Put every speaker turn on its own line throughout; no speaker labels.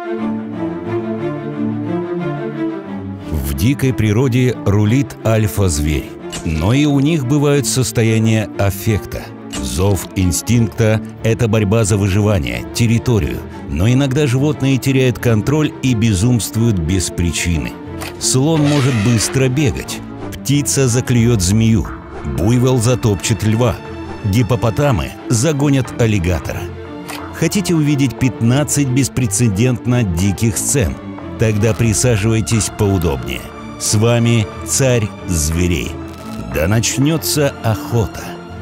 В дикой природе рулит альфа-зверь, но и у них бывают состояния аффекта. Зов инстинкта – это борьба за выживание, территорию, но иногда животные теряют контроль и безумствуют без причины. Слон может быстро бегать, птица заклюет змею, буйвол затопчет льва, гиппопотамы загонят аллигатора. Хотите увидеть 15 беспрецедентно диких сцен? Тогда присаживайтесь поудобнее. С вами царь зверей. Да начнется охота!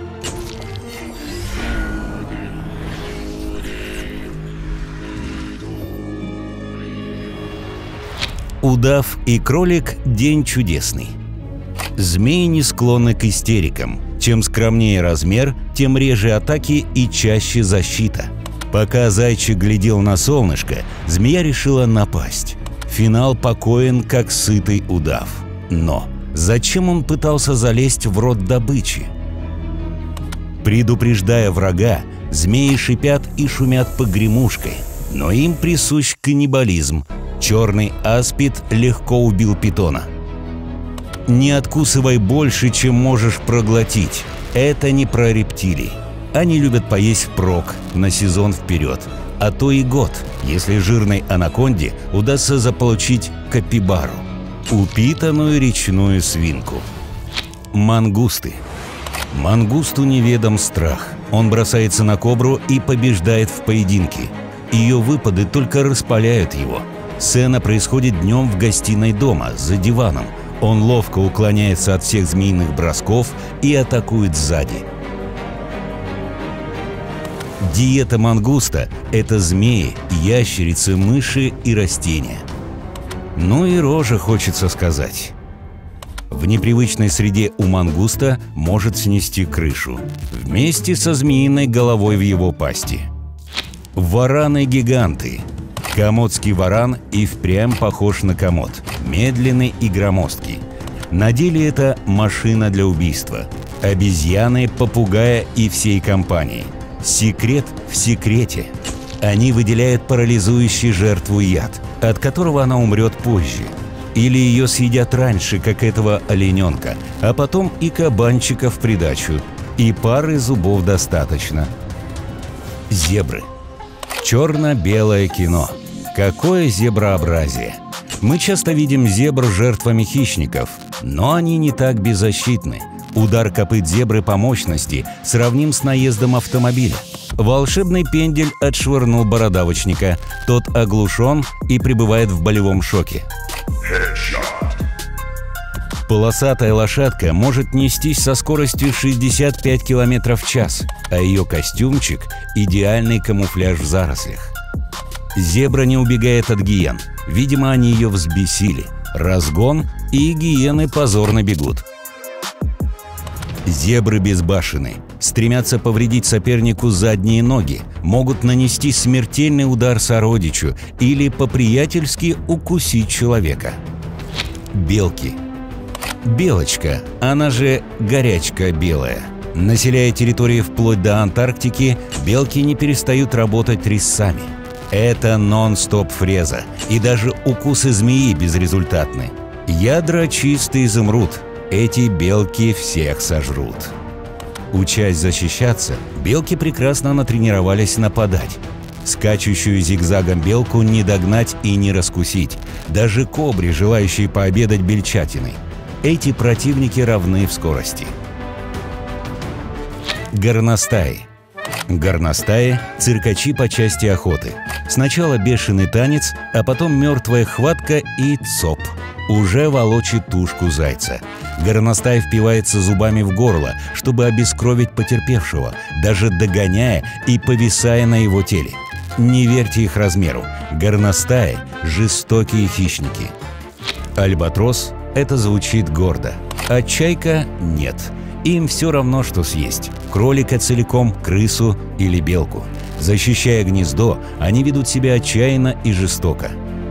Удав и кролик – день чудесный. Змеи не склонны к истерикам. Чем скромнее размер, тем реже атаки и чаще защита. Пока зайчик глядел на солнышко, змея решила напасть. Финал покоен, как сытый удав. Но зачем он пытался залезть в рот добычи? Предупреждая врага, змеи шипят и шумят погремушкой, но им присущ каннибализм. Черный аспид легко убил питона. Не откусывай больше, чем можешь проглотить. Это не про рептилий. Они любят поесть впрок, на сезон вперед, а то и год, если жирной анаконде удастся заполучить капибару – упитанную речную свинку. Мангусты. Мангусту неведом страх. Он бросается на кобру и побеждает в поединке. Ее выпады только распаляют его. Сцена происходит днем в гостиной дома, за диваном. Он ловко уклоняется от всех змеиных бросков и атакует сзади. Диета мангуста – это змеи, ящерицы, мыши и растения. Ну и рожа, хочется сказать. В непривычной среде у мангуста может снести крышу, вместе со змеиной головой в его пасти. Вараны-гиганты. Комодский варан и впрямь похож на комод, медленный и громоздкий. На деле это машина для убийства. Обезьяны, попугая и всей компании. Секрет в секрете. Они выделяют парализующий жертву яд, от которого она умрет позже. Или ее съедят раньше, как этого олененка, а потом и кабанчика в придачу. И пары зубов достаточно. Зебры. Черно-белое кино. Какое зеброобразие! Мы часто видим зебр жертвами хищников, но они не так беззащитны. Удар копыт зебры по мощности сравним с наездом автомобиля. Волшебный пендель отшвырнул бородавочника. Тот оглушен и пребывает в болевом шоке. Полосатая лошадка может нестись со скоростью 65 км в час, а ее костюмчик – идеальный камуфляж в зарослях. Зебра не убегает от гиен. Видимо, они ее взбесили. Разгон, и гиены позорно бегут. Зебры безбашенны. Стремятся повредить сопернику задние ноги. Могут нанести смертельный удар сородичу или по-приятельски укусить человека. Белки. Белочка, она же горячка белая. Населяя территории вплоть до Антарктики, белки не перестают работать резцами. Это нон-стоп фреза, и даже укусы змеи безрезультатны. Ядра чистый изумруд, эти белки всех сожрут. Учась защищаться, белки прекрасно натренировались нападать. Скачущую зигзагом белку не догнать и не раскусить, даже кобре, желающей пообедать бельчатиной. Эти противники равны в скорости. Горностаи. Горностаи – циркачи по части охоты. Сначала бешеный танец, а потом мертвая хватка и цоп. Уже волочит тушку зайца. Горностай впивается зубами в горло, чтобы обескровить потерпевшего, даже догоняя и повисая на его теле. Не верьте их размеру. Горностаи – жестокие хищники. Альбатрос – это звучит гордо, а чайка – нет. Им все равно, что съесть – кролика целиком, крысу или белку. Защищая гнездо, они ведут себя отчаянно и жестоко.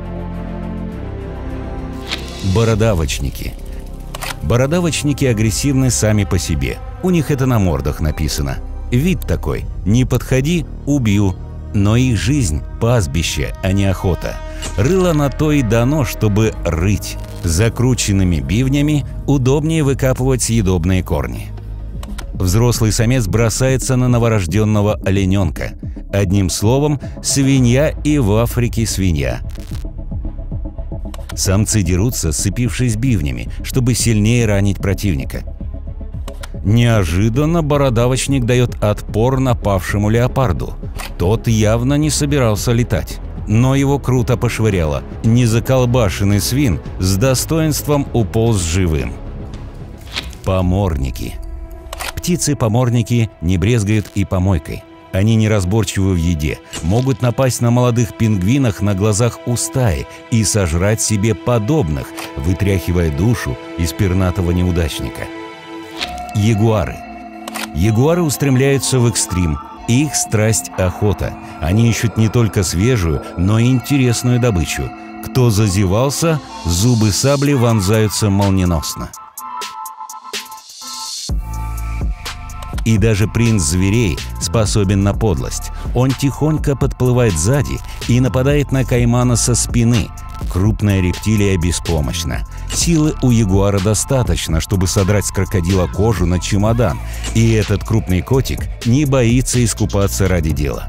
Бородавочники. Бородавочники агрессивны сами по себе. У них это на мордах написано. Вид такой: не подходи – убью. Но их жизнь – пастбище, а не охота. Рыло на то и дано, чтобы рыть. Закрученными бивнями удобнее выкапывать съедобные корни. Взрослый самец бросается на новорожденного олененка. Одним словом, свинья и в Африке свинья. Самцы дерутся, сцепившись бивнями, чтобы сильнее ранить противника. Неожиданно бородавочник дает отпор напавшему леопарду. Тот явно не собирался летать, но его круто пошвыряло. Незаколбашенный свин с достоинством уполз живым. Поморники. Птицы-поморники не брезгают и помойкой. Они неразборчивы в еде, могут напасть на молодых пингвинах на глазах у стаи и сожрать себе подобных, вытряхивая душу из пернатого неудачника. Ягуары. Ягуары устремляются в экстрим. Их страсть – охота. Они ищут не только свежую, но и интересную добычу. Кто зазевался, зубы сабли вонзаются молниеносно. И даже принц зверей способен на подлость. Он тихонько подплывает сзади и нападает на каймана со спины. Крупная рептилия беспомощна. Силы у ягуара достаточно, чтобы содрать с крокодила кожу на чемодан. И этот крупный котик не боится искупаться ради дела.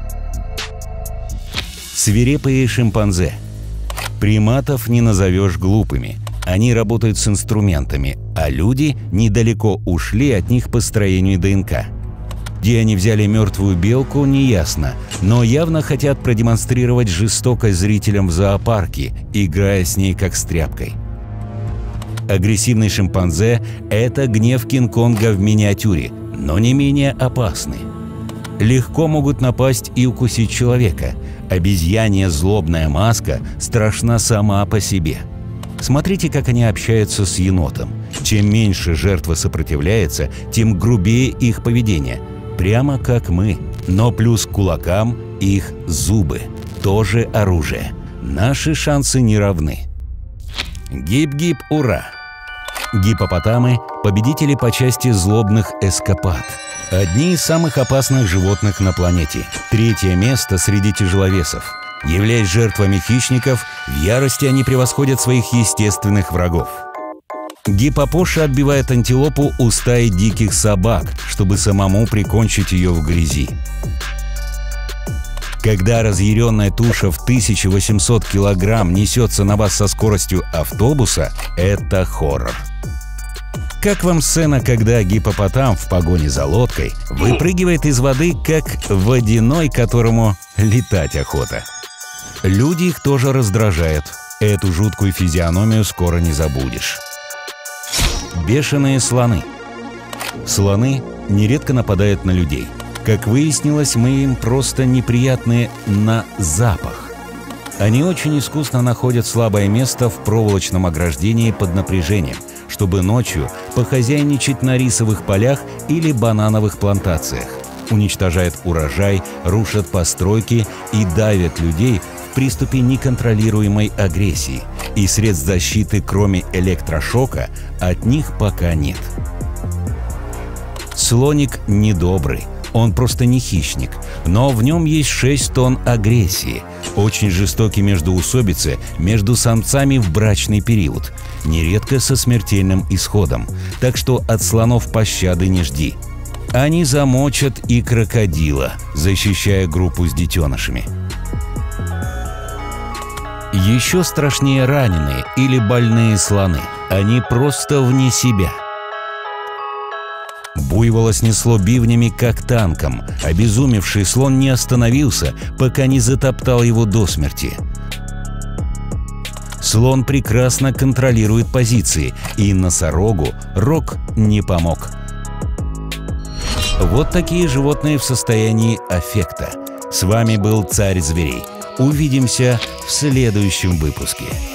Свирепые шимпанзе. Приматов не назовешь глупыми. Они работают с инструментами, а люди недалеко ушли от них по строению ДНК. Где они взяли мертвую белку, неясно, но явно хотят продемонстрировать жестокость зрителям в зоопарке, играя с ней как с тряпкой. Агрессивный шимпанзе – это гнев Кинг-Конга в миниатюре, но не менее опасный. Легко могут напасть и укусить человека. Обезьянья злобная маска страшна сама по себе. Смотрите, как они общаются с енотом. Чем меньше жертва сопротивляется, тем грубее их поведение. Прямо как мы. Но плюс к кулакам их зубы. Тоже оружие. Наши шансы не равны. Гип-гип, ура! Гиппопотамы – победители по части злобных эскапад. Одни из самых опасных животных на планете. Третье место среди тяжеловесов. Являясь жертвами хищников, в ярости они превосходят своих естественных врагов. Гиппопоша отбивает антилопу у стаи диких собак, чтобы самому прикончить ее в грязи. Когда разъяренная туша в 1800 килограмм несется на вас со скоростью автобуса, это хоррор. Как вам сцена, когда гиппопотам в погоне за лодкой выпрыгивает из воды, как водяной, которому летать охота? Люди их тоже раздражают. Эту жуткую физиономию скоро не забудешь. Бешеные слоны. Слоны нередко нападают на людей. Как выяснилось, мы им просто неприятны на запах. Они очень искусно находят слабое место в проволочном ограждении под напряжением, чтобы ночью похозяйничать на рисовых полях или банановых плантациях. Уничтожают урожай, рушат постройки и давят людей в приступе неконтролируемой агрессии. И средств защиты, кроме электрошока, от них пока нет. Слоник недобрый. Он просто не хищник, но в нем есть 6 тонн агрессии. Очень жестокие междоусобицы между самцами в брачный период, нередко со смертельным исходом, так что от слонов пощады не жди. Они замочат и крокодила, защищая группу с детенышами. Еще страшнее раненые или больные слоны. Они просто вне себя. Буйвола снесло бивнями, как танком. Обезумевший слон не остановился, пока не затоптал его до смерти. Слон прекрасно контролирует позиции, и носорогу рог не помог. Вот такие животные в состоянии аффекта. С вами был Царь зверей. Увидимся в следующем выпуске.